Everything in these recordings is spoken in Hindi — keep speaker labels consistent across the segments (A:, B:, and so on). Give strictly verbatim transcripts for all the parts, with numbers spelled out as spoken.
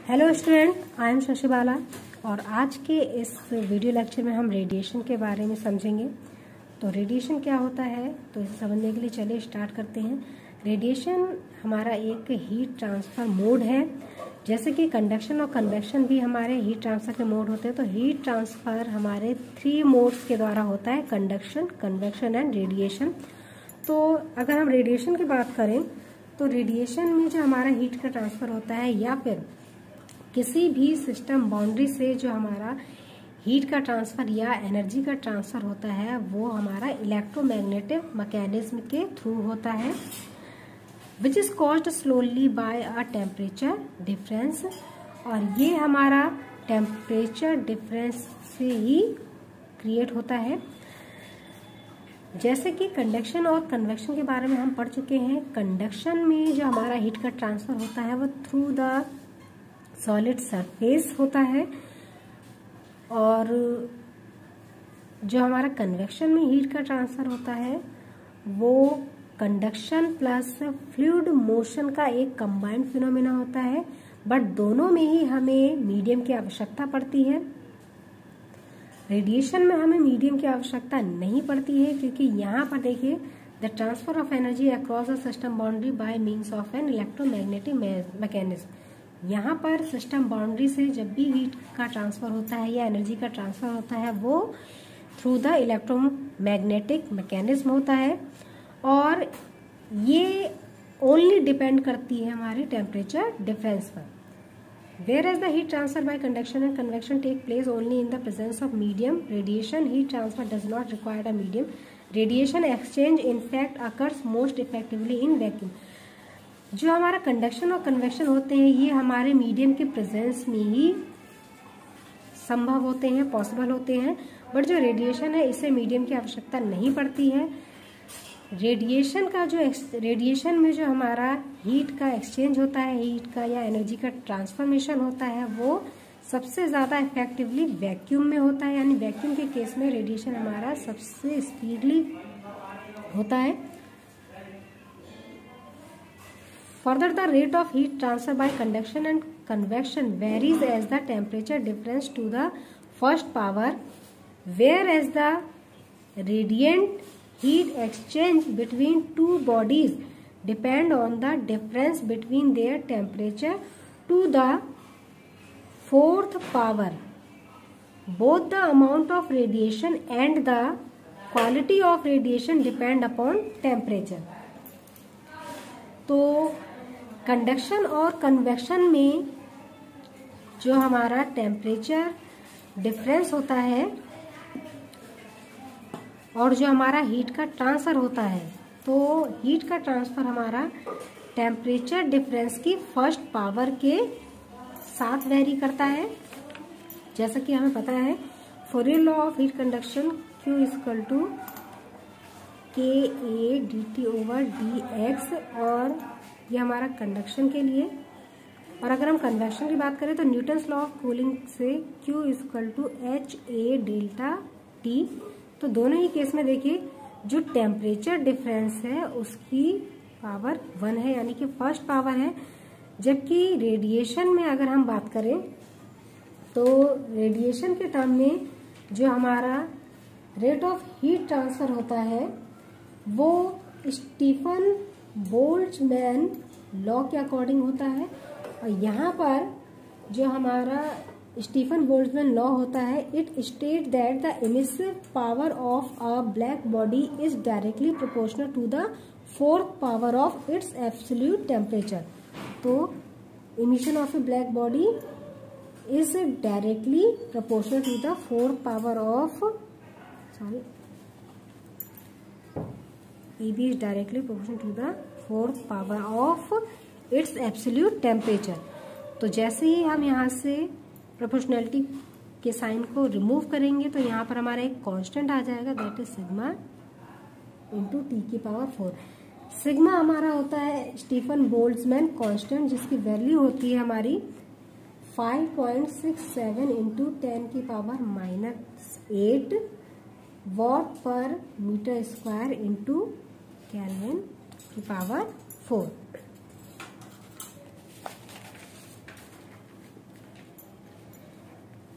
A: Hello student, I am Shashi Bala और आज के इस वीडियो लेक्चर में हम रेडिएशन के बारे में समझेंगे। तो रेडिएशन क्या होता है, तो इसे समझने के लिए चलिए स्टार्ट करते हैं। रेडिएशन हमारा एक हीट ट्रांसफ़र मोड है। जैसे कि कंडक्शन और कन्वेक्शन भी हमारे हीट ट्रांसफ़र के मोड होते हैं, तो हीट ट्रांसफ़र हमारे थ्री मोड्स के द्वारा होता है: कंडक्शन, कन्वेक्शन एंड रेडिएशन। तो अगर हम रेडिएशन की बात करें तो रेडिएशन में जो हमारा हीट का ट्रांसफ़र होता है या फिर किसी भी सिस्टम बाउंड्री से जो हमारा हीट का ट्रांसफ़र या एनर्जी का ट्रांसफ़र होता है वो हमारा इलेक्ट्रोमैग्नेटिक मैकेनिज्म के थ्रू होता है, which is caused slowly by a temperature difference. और ये हमारा टेम्परेचर डिफरेंस से ही क्रिएट होता है। जैसे कि कंडक्शन और कन्वेक्शन के बारे में हम पढ़ चुके हैं। कंडक्शन में जो हमारा हीट का ट्रांसफ़र होता है वो थ्रू द सॉलिड सरफेस होता है, और जो हमारा कन्वेक्शन में हीट का ट्रांसफ़र होता है वो कंडक्शन प्लस फ्लूइड मोशन का एक कंबाइंड फिनोमेना होता है। बट दोनों में ही हमें मीडियम की आवश्यकता पड़ती है। रेडिएशन में हमें मीडियम की आवश्यकता नहीं पड़ती है, क्योंकि यहाँ पर देखिए the transfer of energy across the system boundary by means of an electromagnetic mechanism. यहाँ पर सिस्टम बाउंड्री से जब भी हीट का ट्रांसफ़र होता है या एनर्जी का ट्रांसफ़र होता है वो थ्रू द इलेक्ट्रोमैग्नेटिक मैकेनिज्म होता है, और ये ओनली डिपेंड करती है हमारे टेम्परेचर डिफरेंस पर। Whereas the heat transfer by conduction and convection take place only in the presence of medium, radiation heat transfer does not require a medium. Radiation exchange in fact occurs most effectively in vacuum. जो हमारा कंडक्शन और कन्वेक्शन होते हैं ये हमारे मीडियम के प्रेजेंस में ही संभव होते हैं, पॉसिबल होते हैं। बट जो रेडिएशन है इसे मीडियम की आवश्यकता नहीं पड़ती है। रेडिएशन का जो रेडिएशन में जो हमारा हीट का एक्सचेंज होता है, हीट का या एनर्जी का ट्रांसफॉर्मेशन होता है वो सबसे ज़्यादा इफेक्टिवली वैक्यूम में होता है। यानी वैक्यूम के केस में रेडिएशन हमारा सबसे स्पीडली होता है। Further the rate of heat transfer by conduction and convection varies as the temperature difference to the first power, whereas the radiant heat exchange between two bodies depend on the difference between their temperature to the fourth power. Both the amount of radiation and the quality of radiation depend upon temperature. तो कंडक्शन और कन्वेक्शन में जो हमारा टेम्परेचर डिफरेंस होता है और जो हमारा हीट का ट्रांसफ़र होता है, तो हीट का ट्रांसफ़र हमारा टेम्परेचर डिफरेंस की फर्स्ट पावर के साथ वेरी करता है। जैसा कि हमें पता है Fourier law of heat conduction Q equal to K A D T over D X, और ये हमारा कंडक्शन के लिए। और अगर हम कन्वेक्शन की बात करें तो न्यूटन्स लॉ ऑफ कूलिंग से Q equal to H A delta T. तो दोनों ही केस में देखिए जो टेम्परेचर डिफरेंस है उसकी पावर वन है, यानी कि फर्स्ट पावर है। जबकि रेडिएशन में अगर हम बात करें तो रेडिएशन के टर्म में जो हमारा रेट ऑफ हीट ट्रांसफर होता है वो स्टीफन बोल्ट्जमैन लॉ के अकॉर्डिंग होता है। और यहाँ पर जो हमारा स्टीफन बोल्ट्जमैन लॉ होता है, it state that the emissive power of a black body is directly proportional to the fourth power of its absolute temperature. तो emission of a black body is directly proportional to the fourth power of sorry EB is directly proportional to the fourth power of its absolute temperature. तो जैसे ही हम यहाँ से प्रोपोर्शनैलिटी के साइन को रिमूव करेंगे तो यहाँ पर हमारा एक कांस्टेंट आ जाएगा, that is sigma into T की पावर फोर। सिग्मा हमारा होता है स्टीफन बोल्ट्जमैन कांस्टेंट, जिसकी वैल्यू होती है हमारी five point six seven into ten की power minus eight watt per metre square into kelvin की पावर फोर।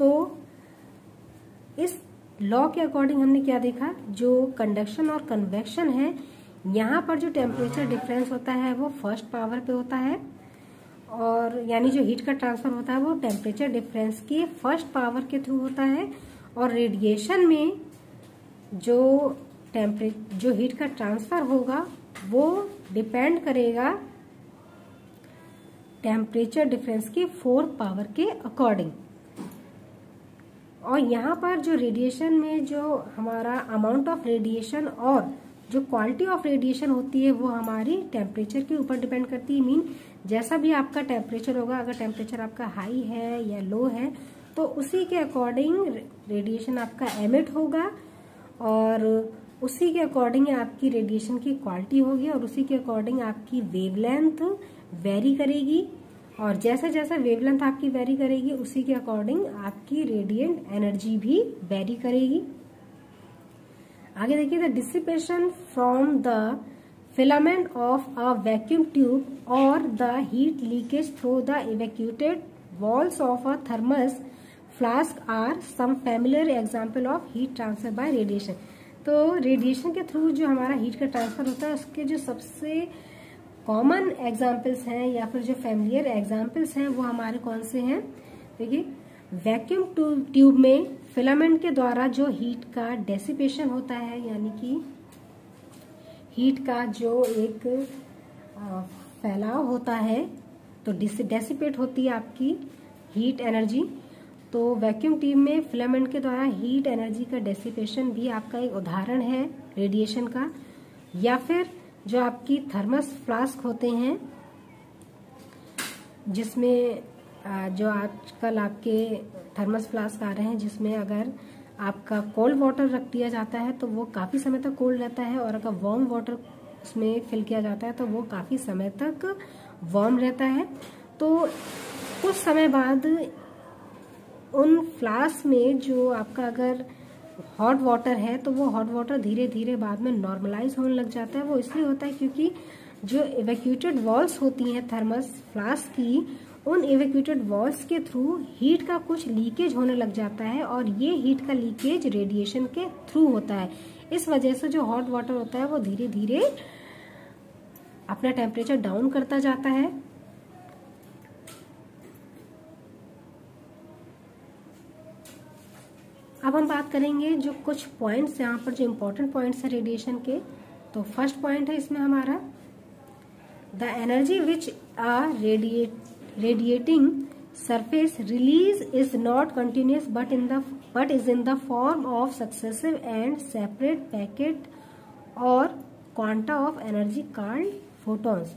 A: तो इस लॉ के अकॉर्डिंग हमने क्या देखा, जो कंडक्शन और कन्वेक्शन है, यहाँ पर जो टेम्परेचर डिफरेंस होता है वो फर्स्ट पावर पे होता है, और यानी जो हीट का ट्रांसफर होता है वो टेम्परेचर डिफरेंस की फर्स्ट पावर के थ्रू होता है। और रेडिएशन में जो टेम्परे जो हीट का ट्रांसफर होगा वो डिपेंड करेगा टेम्परेचर डिफरेंस की फोर पावर के अकॉर्डिंग। और यहाँ पर जो रेडिएशन में जो हमारा अमाउंट ऑफ रेडिएशन और जो क्वालिटी ऑफ रेडिएशन होती है वो हमारी टेम्परेचर के ऊपर डिपेंड करती है। मीन जैसा भी आपका टेम्परेचर होगा, अगर टेम्परेचर आपका हाई है या लो है तो उसी के अकॉर्डिंग रेडिएशन आपका एमिट होगा, और उसी के अकॉर्डिंग आपकी रेडिएशन की क्वालिटी होगी, और उसी के अकॉर्डिंग आपकी वेवलेंथ वेरी करेगी, और जैसे जैसे वेवलेंथ आपकी वेरी करेगी उसी के अकॉर्डिंग आपकी रेडिएंट एनर्जी भी वेरी करेगी। आगे देखिए, the dissipation from the filament of a vacuum tube और the heat leakage through the evacuated walls of a thermos flask are some familiar example of heat transfer by radiation. तो रेडिएशन के थ्रू जो हमारा हीट का ट्रांसफर होता है उसके जो सबसे कॉमन एग्जाम्पल्स हैं या फिर जो फैमिलियर एग्जाम्पल्स हैं वो हमारे कौन से हैं। देखिए, वैक्यूम ट्यूब में फिलामेंट के द्वारा जो हीट का डेसिपेशन होता है, यानी कि हीट का जो एक फैलाव होता है, तो डेसिपेट होती है आपकी हीट एनर्जी। तो वैक्यूम ट्यूब में फिलामेंट के द्वारा हीट एनर्जी का डेसिपेशन भी आपका एक उदाहरण है रेडिएशन का। या फिर जो आपकी थर्मस फ्लास्क होते हैं, जिसमें जो आजकल आपके थर्मस फ्लास्क आ रहे हैं, जिसमें अगर आपका कोल्ड वाटर रख दिया जाता है तो वो काफ़ी समय तक कोल्ड रहता है, और अगर वार्म वाटर उसमें फिल किया जाता है तो वो काफ़ी समय तक वार्म रहता है। तो कुछ समय बाद उन फ्लास्क में जो आपका अगर हॉट वाटर है तो वो हॉट वाटर धीरे धीरे बाद में नॉर्मलाइज होने लग जाता है। वो इसलिए होता है क्योंकि जो इवैक्यूएटेड वॉल्स होती हैं थर्मस फ्लास्क की, उन इवैक्यूएटेड वॉल्स के थ्रू हीट का कुछ लीकेज होने लग जाता है, और ये हीट का लीकेज रेडिएशन के थ्रू होता है। इस वजह से जो हॉट वाटर होता है वो धीरे धीरे अपना टेम्परेचर डाउन करता जाता है। अब हम बात करेंगे जो कुछ पॉइंट्स यहाँ पर जो इम्पोर्टेंट पॉइंट्स है रेडिएशन के। तो फर्स्ट पॉइंट है इसमें हमारा, the energy which a radiating surface release is not continuous but in the but is in the form of successive and separate packet और quanta of energy called photons.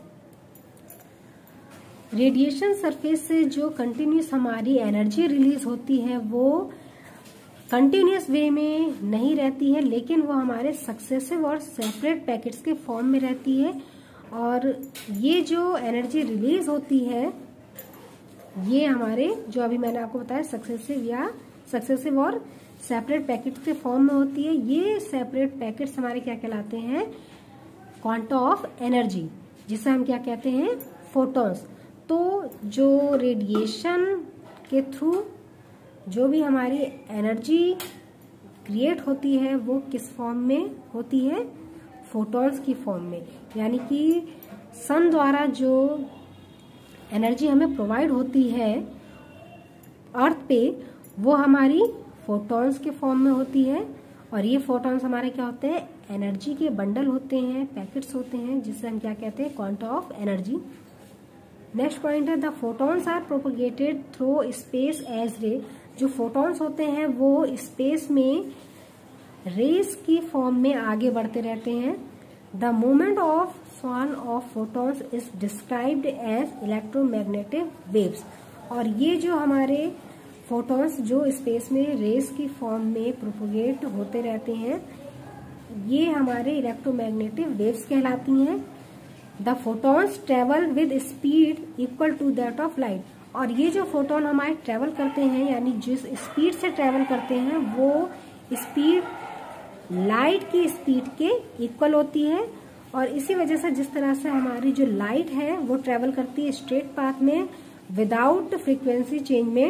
A: Radiation surface से जो कंटिन्यूस हमारी एनर्जी रिलीज होती है वो कंटिन्यूस वे में नहीं रहती है, लेकिन वो हमारे सक्सेसिव और सेपरेट पैकेट्स के फॉर्म में रहती है। और ये जो एनर्जी रिलीज होती है ये हमारे जो अभी मैंने आपको बताया सक्सेसिव या सक्सेसिव और सेपरेट पैकेट्स के फॉर्म में होती है। ये सेपरेट पैकेट्स हमारे क्या कहलाते हैं, क्वांटा ऑफ एनर्जी, जिसे हम क्या कहते हैं, फोटॉन्स। तो जो रेडिएशन के थ्रू जो भी हमारी एनर्जी क्रिएट होती है वो किस फॉर्म में होती है, फोटॉन्स की फॉर्म में। यानी कि सन द्वारा जो एनर्जी हमें प्रोवाइड होती है अर्थ पे वो हमारी फोटॉन्स के फॉर्म में होती है। और ये फोटॉन्स हमारे क्या होते हैं, एनर्जी के बंडल होते हैं, पैकेट्स होते हैं, जिसे हम क्या कहते हैं, quanta of energy. Next point है, the photons are propagated through space as ray. जो फोटॉन्स होते हैं वो स्पेस में रेस की फॉर्म में आगे बढ़ते रहते हैं। The movement of swarm of photons is described as electromagnetic waves. और ये जो हमारे फोटॉन्स जो स्पेस में रेस की फॉर्म में प्रोपगेट होते रहते हैं ये हमारे इलेक्ट्रोमैग्नेटिक वेव्स कहलाती हैं। The photons travel with speed equal to that of light. और ये जो फोटोन हमारे ट्रेवल करते हैं यानी जिस स्पीड से ट्रेवल करते हैं वो स्पीड लाइट की स्पीड के इक्वल होती है। और इसी वजह से जिस तरह से हमारी जो लाइट है वो ट्रेवल करती है स्ट्रेट पाथ में विदाउट फ्रीक्वेंसी चेंजमेंट,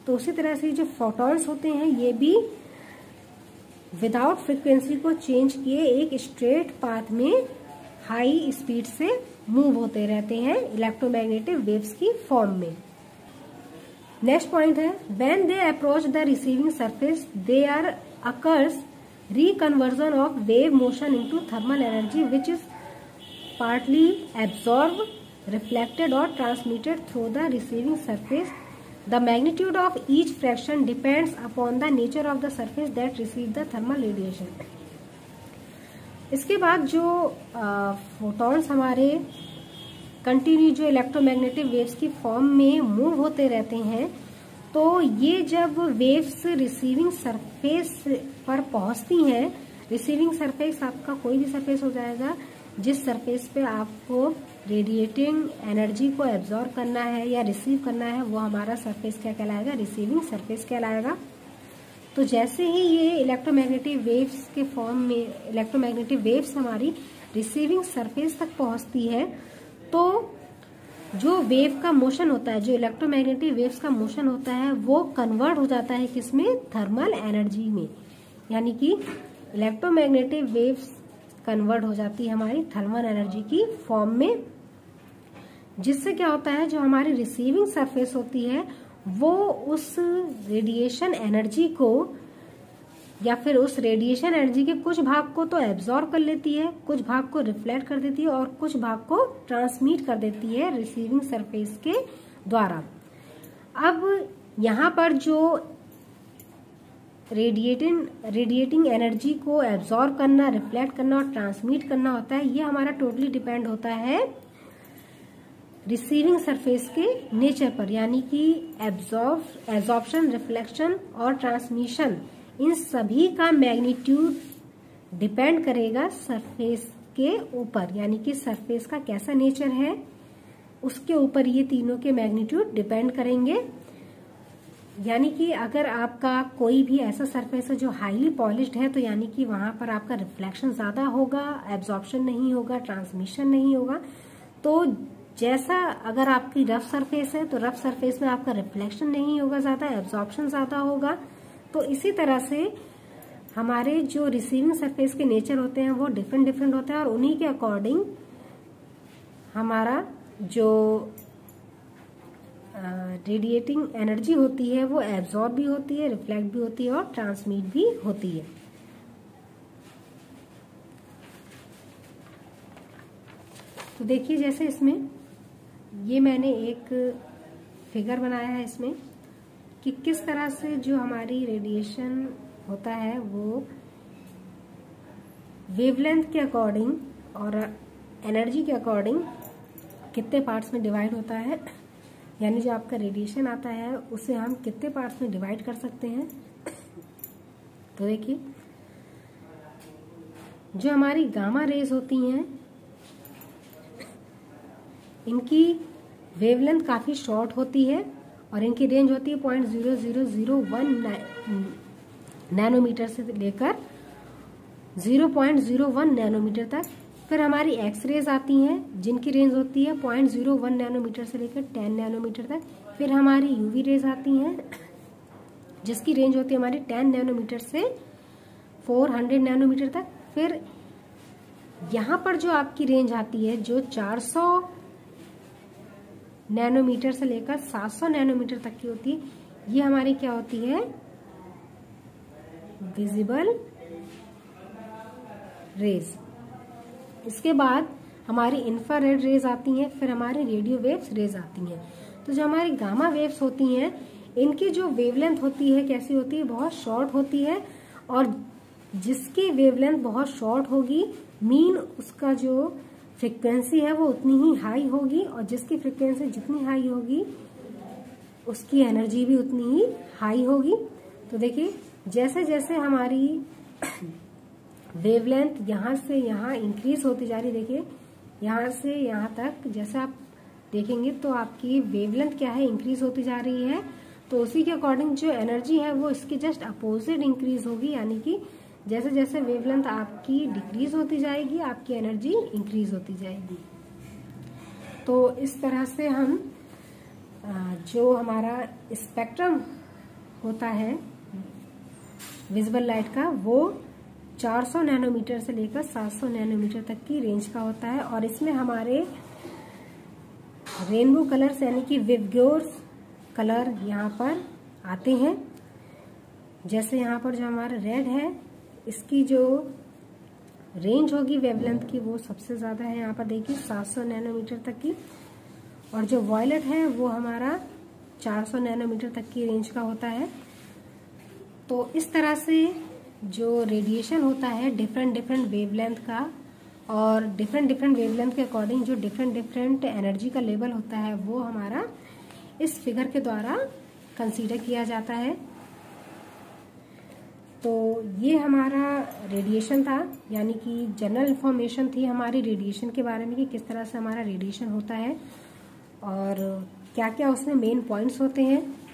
A: तो उसी तरह से जो फोटॉन्स होते हैं ये भी विदाउट फ्रीक्वेंसी को चेंज किए एक स्ट्रेट पाथ में हाई स्पीड से मूव होते रहते हैं इलेक्ट्रोमैग्नेटिक वेव्स की फॉर्म में। नेक्स्ट पॉइंट है when they approach the receiving surface they are occurs reconversion of wave motion into thermal energy which is partly absorb reflected और transmitted through the receiving surface. The magnitude of each fraction depends upon the nature of the surface that receive the thermal radiation. इसके बाद जो फोटॉन्स हमारे कंटिन्यू जो इलेक्ट्रोमैग्नेटिक वेव्स की फॉर्म में मूव होते रहते हैं, तो ये जब वेव्स रिसीविंग सरफेस पर पहुंचती हैं, रिसीविंग सरफेस आपका कोई भी सरफेस हो जाएगा जिस सरफेस पे आपको रेडिएटिंग एनर्जी को एब्जॉर्ब करना है या रिसीव करना है, वो हमारा सरफेस क्या कहलाएगा, रिसीविंग सरफेस कहलाएगा। तो जैसे ही ये इलेक्ट्रोमैग्नेटिक वेव्स के फॉर्म में इलेक्ट्रोमैग्नेटिक वेव्स हमारी रिसीविंग सरफेस तक पहुंचती है, तो जो वेव का मोशन होता है, जो इलेक्ट्रोमैग्नेटिक वेव्स का मोशन होता है, वो कन्वर्ट हो जाता है किसमें, थर्मल एनर्जी में। यानी कि इलेक्ट्रोमैग्नेटिक वेव्स कन्वर्ट हो जाती है हमारी थर्मल एनर्जी की फॉर्म में, जिससे क्या होता है जो हमारी रिसीविंग सरफेस होती है वो उस रेडिएशन एनर्जी को या फिर उस रेडिएशन एनर्जी के कुछ भाग को तो एब्जॉर्ब कर लेती है, कुछ भाग को रिफ्लेक्ट कर देती है और कुछ भाग को ट्रांसमिट कर देती है रिसीविंग सरफेस के द्वारा। अब यहाँ पर जो रेडिएटिंग रेडिएटिंग एनर्जी को एब्जॉर्ब करना, रिफ्लेक्ट करना और ट्रांसमिट करना होता है, ये हमारा टोटली डिपेंड होता है रिसीविंग सरफेस के नेचर पर। यानी कि एब्जॉर्ब एब्जॉर्प्शन, रिफ्लेक्शन और ट्रांसमिशन, इन सभी का मैग्नीट्यूड डिपेंड करेगा सरफेस के ऊपर। यानी कि सरफेस का कैसा नेचर है उसके ऊपर ये तीनों के मैग्नीट्यूड डिपेंड करेंगे। यानी कि अगर आपका कोई भी ऐसा सरफेस है जो हाईली पॉलिश्ड है, तो यानी कि वहां पर आपका रिफ्लेक्शन ज्यादा होगा, एब्जॉर्प्शन नहीं होगा, ट्रांसमिशन नहीं होगा। तो जैसा अगर आपकी रफ सरफेस है तो रफ सरफेस में आपका रिफ्लेक्शन नहीं होगा ज्यादा, एब्जॉर्प्शन ज्यादा होगा। तो इसी तरह से हमारे जो रिसीविंग सरफेस के नेचर होते हैं वो डिफरेंट डिफरेंट होते हैं और उन्हीं के अकॉर्डिंग हमारा जो रेडिएटिंग uh, एनर्जी होती है वो एब्जॉर्ब भी होती है, रिफ्लेक्ट भी होती है और ट्रांसमिट भी होती है। तो देखिए जैसे इसमें ये मैंने एक फिगर बनाया है इसमें कि किस तरह से जो हमारी रेडिएशन होता है वो वेवलेंथ के अकॉर्डिंग और एनर्जी के अकॉर्डिंग कितने पार्ट्स में डिवाइड होता है। यानी जो आपका रेडिएशन आता है उसे हम कितने पार्ट्स में डिवाइड कर सकते हैं। तो देखिए जो हमारी गामा रेज होती हैं इनकी वेवलेंथ काफी शॉर्ट होती है और इनकी रेंज होती है point zero zero zero one nanometre से लेकर zero point zero one nanometre तक। फिर हमारी एक्स रेज आती हैं जिनकी रेंज होती है पॉइंट जीरो वन नैनोमीटर से लेकर टेन नैनोमीटर तक। फिर हमारी यूवी रेज आती हैं जिसकी रेंज होती है हमारी टेन नैनोमीटर से फोर हंड्रेड नैनोमीटर तक। फिर यहाँ पर जो आपकी रेंज आती है जो चार सौ नैनोमीटर से लेकर सात सौ नैनोमीटर तक की होती है, ये हमारी क्या होती है, विजिबल रेज। इसके बाद हमारी इंफ्रारेड रेज आती हैं, फिर हमारी रेडियो वेव्स रेज आती हैं। तो जो हमारी गामा वेव्स होती हैं इनकी जो वेवलेंथ होती है कैसी होती है, बहुत शॉर्ट होती है और जिसकी वेवलेंथ बहुत शॉर्ट होगी मीन उसका जो फ्रीक्वेंसी है वो उतनी ही हाई होगी और जिसकी फ्रीक्वेंसी जितनी हाई होगी उसकी एनर्जी भी उतनी ही हाई होगी। तो देखिए जैसे जैसे हमारी वेवलेंथ यहाँ से यहाँ इंक्रीज होती जा रही, देखिए यहाँ से यहाँ तक जैसे आप देखेंगे तो आपकी वेवलेंथ क्या है, इंक्रीज होती जा रही है। तो उसी के अकॉर्डिंग जो एनर्जी है वो इसके जस्ट अपोजिट इंक्रीज होगी। यानी कि जैसे जैसे वेवलेंथ आपकी डिक्रीज होती जाएगी आपकी एनर्जी इंक्रीज होती जाएगी। तो इस तरह से हम जो हमारा स्पेक्ट्रम होता है विजिबल लाइट का वो चार सौ नैनोमीटर से लेकर सात सौ नैनोमीटर तक की रेंज का होता है। और इसमें हमारे रेनबो कलर्स यानी कि विबग्योर्स कलर यहाँ पर आते हैं। जैसे यहाँ पर जो हमारा रेड है इसकी जो रेंज होगी वेवलेंथ की वो सबसे ज़्यादा है, यहाँ पर देखिए सात सौ नैनोमीटर तक की। और जो वॉयलेट है वो हमारा चार सौ नैनोमीटर तक की रेंज का होता है। तो इस तरह से जो रेडिएशन होता है डिफरेंट डिफरेंट वेवलेंथ का, और डिफरेंट डिफरेंट वेवलेंथ के अकॉर्डिंग जो डिफरेंट डिफरेंट एनर्जी का लेवल होता है वो हमारा इस फिगर के द्वारा कंसीडर किया जाता है। तो ये हमारा रेडिएशन था, यानी कि जनरल इंफॉर्मेशन थी हमारी रेडिएशन के बारे में कि किस तरह से हमारा रेडिएशन होता है और क्या क्या उसमें मेन पॉइंट्स होते हैं।